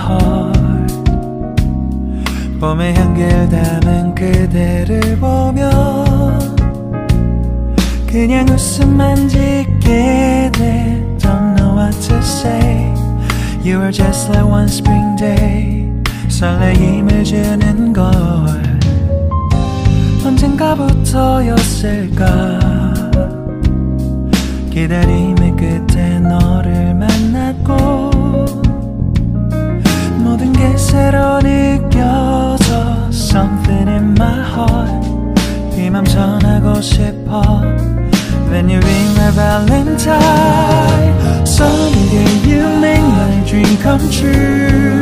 heart. 봄의 향기를 담은 그대를 보면 그냥 웃음만 짓게 돼. Don't know what to say. You were just like one spring day. 설레임을 주는 걸 언젠가부터였을까. 기다림의 끝에 너를 만났고 모든 게 새로 느껴져. Something in my heart. 이 맘 전하고 싶어. When you ring my valentine. Someday you make my dream come true.